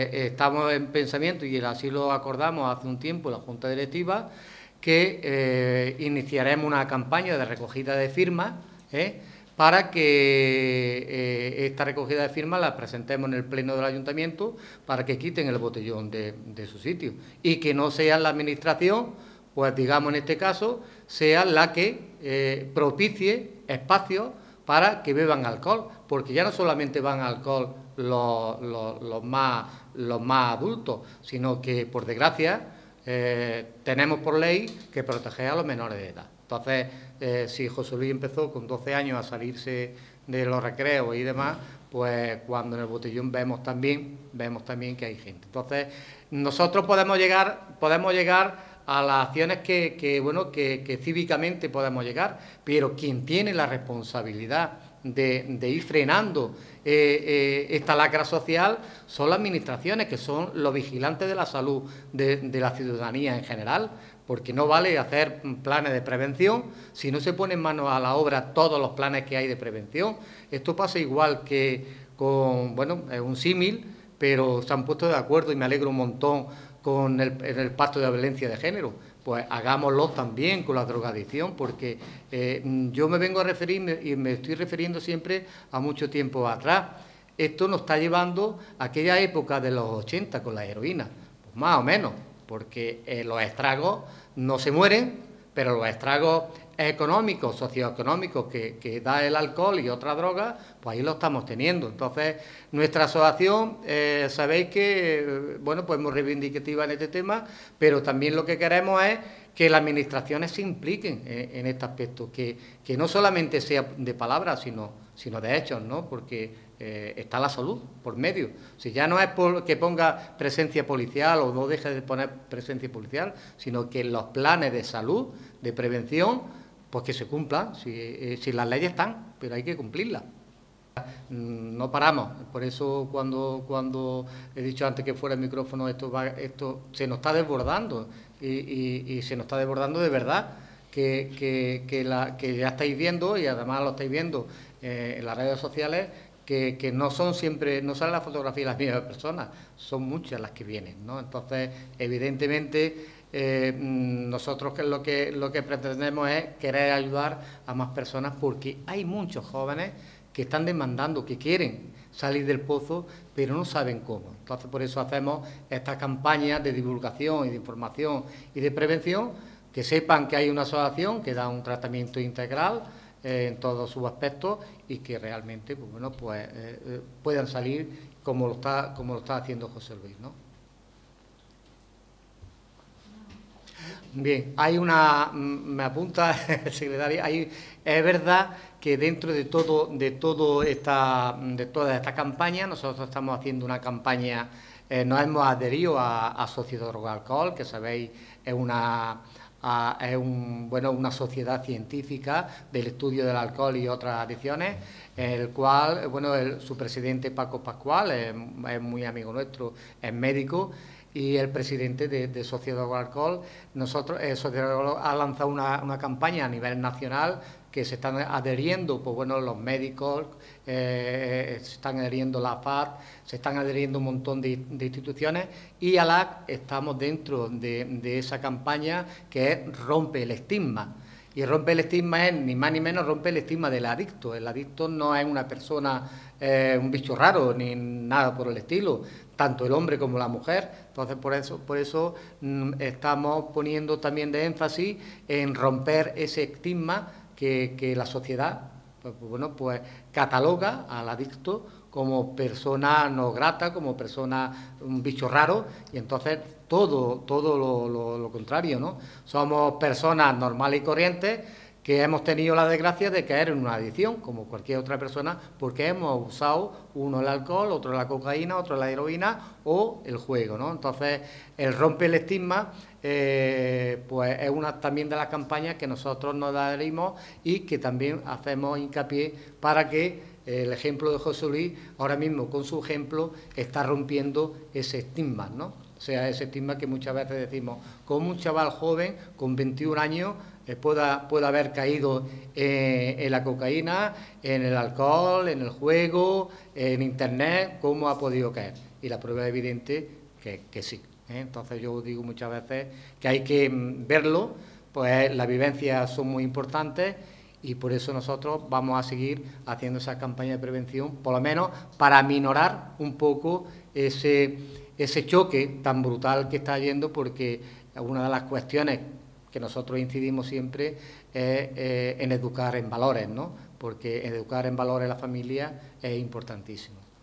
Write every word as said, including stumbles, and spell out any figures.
eh, estamos en pensamiento, y así lo acordamos hace un tiempo en la Junta Directiva, que eh, iniciaremos una campaña de recogida de firmas, ¿eh? para que eh, esta recogida de firmas la presentemos en el Pleno del Ayuntamiento para que quiten el botellón de, de su sitio y que no sea la Administración, pues digamos en este caso, sea la que eh, propicie espacios para que beban alcohol, porque ya no solamente van alcohol los, los, los, más, los más adultos, sino que, por desgracia, eh, tenemos por ley que proteger a los menores de edad. Entonces, eh, si José Luis empezó con doce años a salirse de los recreos y demás, pues cuando en el botellón vemos también, vemos también que hay gente. Entonces, nosotros podemos llegar, podemos llegar a las acciones que, que bueno, que, que cívicamente podemos llegar, pero quien tiene la responsabilidad de, de ir frenando eh, eh, esta lacra social son las administraciones, que son los vigilantes de la salud de, de la ciudadanía en general, porque no vale hacer planes de prevención si no se ponen manos a la obra todos los planes que hay de prevención. Esto pasa igual que con, bueno, es un símil, pero se han puesto de acuerdo y me alegro un montón con el, el pacto de violencia de género. Pues hagámoslo también con la drogadicción, porque eh, yo me vengo a referir y me estoy refiriendo siempre a mucho tiempo atrás. Esto nos está llevando a aquella época de los ochenta con la heroína, pues más o menos, porque eh, los estragos no se mueren, pero los estragos económicos, socioeconómicos que, que da el alcohol y otras drogas, pues ahí lo estamos teniendo. Entonces, nuestra asociación, eh, sabéis que, eh, bueno, pues muy reivindicativa en este tema, pero también lo que queremos es que las administraciones se impliquen en, en este aspecto, que, que no solamente sea de palabras, sino, sino de hechos, ¿no? Porque eh, está la salud por medio. Si ya no es por que ponga presencia policial o no deje de poner presencia policial, sino que los planes de salud, de prevención, pues que se cumplan. Si, eh, si las leyes están, pero hay que cumplirlas. No paramos, por eso cuando, cuando he dicho antes que fuera el micrófono, esto, va, esto se nos está desbordando y, y, y se nos está desbordando de verdad, que, que, que, la, que ya estáis viendo, y además lo estáis viendo eh, en las redes sociales, que, que no son siempre, no salen las fotografías de las mismas personas, son muchas las que vienen, ¿no? Entonces, evidentemente, eh, nosotros que lo que lo que pretendemos es querer ayudar a más personas, porque hay muchos jóvenes que están demandando, que quieren salir del pozo, pero no saben cómo. Entonces, por eso hacemos estas campañas de divulgación y de información y de prevención, que sepan que hay una asociación que da un tratamiento integral eh, en todos sus aspectos y que realmente, pues bueno, pues eh, eh, puedan salir como lo está como lo está haciendo José Luis, ¿no? Bien, hay una, me apunta el secretario, hay, es verdad que dentro de todo, de todo esta, de toda esta campaña, nosotros estamos haciendo una campaña, eh, nos hemos adherido a, a Sociedad Droga Alcohol, que sabéis es una a, es un, bueno, una sociedad científica del estudio del alcohol y otras adicciones, el cual, bueno, el, su presidente Paco Pascual es, es muy amigo nuestro, es médico, y el presidente de, de Sociedad Droga Alcohol. Nosotros, eh, Sociedad Droga Alcohol ha lanzado una, una campaña a nivel nacional que se están adheriendo, pues bueno, los médicos, eh, se están adheriendo la F A D, se están adheriendo un montón de, de instituciones, y A L A C estamos dentro de, de esa campaña que es Rompe el Estigma. Y rompe el estigma es, ni más ni menos, rompe el estigma del adicto. El adicto no es una persona, eh, un bicho raro, ni nada por el estilo, tanto el hombre como la mujer. Entonces, por eso, por eso mmm, estamos poniendo también de énfasis en romper ese estigma que, que la sociedad, pues, bueno, pues cataloga al adicto como persona no grata, como persona, un bicho raro, y entonces todo, todo lo, lo, lo contrario, ¿no? Somos personas normales y corrientes que hemos tenido la desgracia de caer en una adicción, como cualquier otra persona, porque hemos usado uno el alcohol, otro la cocaína, otro la heroína o el juego, ¿no? Entonces, el rompe el estigma, eh, pues es una también de las campañas que nosotros nos adherimos y que también hacemos hincapié para que el ejemplo de José Luis, ahora mismo con su ejemplo, está rompiendo ese estigma, ¿no? O sea, ese estigma que muchas veces decimos, como un chaval joven con veintiún años eh, pueda, pueda haber caído eh, en la cocaína, en el alcohol, en el juego, en internet, ¿cómo ha podido caer? y la prueba es evidente que, que sí. ¿eh? Entonces yo digo muchas veces que hay que verlo, pues las vivencias son muy importantes y por eso nosotros vamos a seguir haciendo esa campaña de prevención, por lo menos para minorar un poco ese, ese choque tan brutal que está yendo, porque una de las cuestiones que nosotros incidimos siempre es eh, en educar en valores, ¿no? Porque educar en valores a la familia es importantísimo.